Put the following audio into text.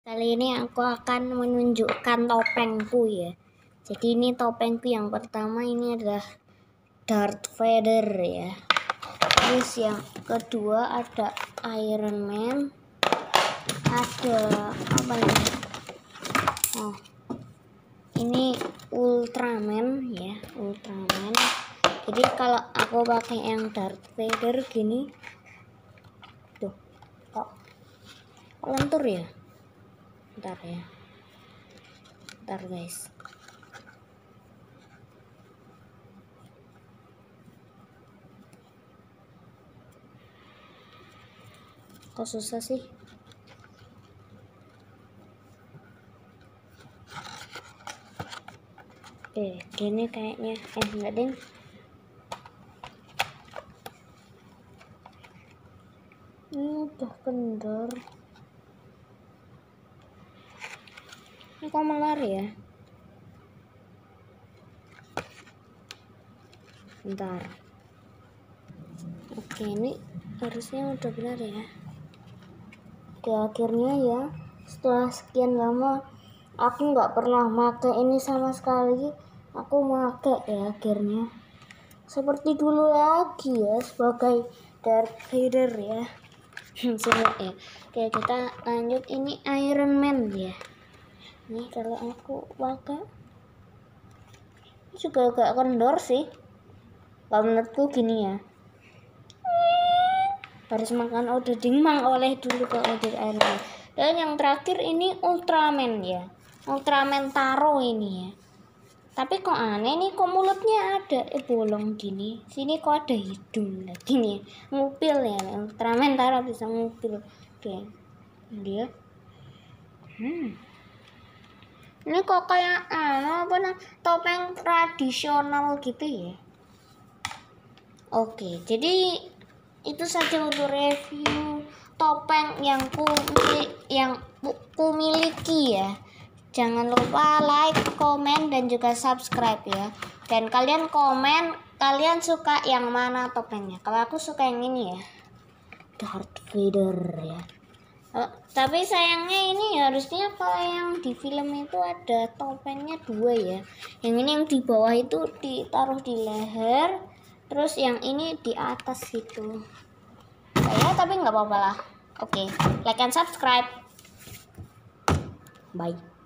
Kali ini aku akan menunjukkan topengku ya. Jadi ini topengku yang pertama, ini adalah Darth Vader ya. Terus yang kedua ada Iron Man. Ada apa ini? Oh, ini Ultraman ya, Ultraman. Jadi kalau aku pakai yang Darth Vader gini, tuh kok lentur ya. Bentar ya, bentar guys. Kok susah sih? Oke, gini kayaknya. Enggak ding. Ini udah kendor. Ini kok melar ya? Bentar. Oke, ini harusnya udah benar ya. Oke, akhirnya ya, setelah sekian lama aku nggak pernah pakai ini sama sekali, aku pakai ya akhirnya. Seperti dulu lagi ya, sebagai Darth Vader ya. Semua ya. Oke, kita lanjut. Ini Iron Man ya. Ini kalau aku pakai juga agak kendor sih. Kalau menurutku gini ya, harus makan odading mang oleh dulu ke odading Iron Man. Dan yang terakhir ini Ultraman ya, Ultraman Taro ini ya. Tapi kok aneh nih, kok mulutnya ada bolong gini, sini kok ada hidung lagi nih, ngupil ya. Ultraman Taro bisa ngupil. Oke, dia ini kok kayak topeng tradisional gitu ya. Oke, jadi itu saja untuk review topeng yang ku miliki ya. Jangan lupa like, komen, dan juga subscribe ya. Dan kalian komen, kalian suka yang mana topengnya. Kalau aku suka yang ini ya, Darth Vader ya. Tapi sayangnya ini harusnya kalau yang di film itu ada topengnya dua ya. Yang ini yang di bawah itu ditaruh di leher, terus yang ini di atas gitu. Ya, tapi nggak apa-apa lah. Oke, like and subscribe. Bye.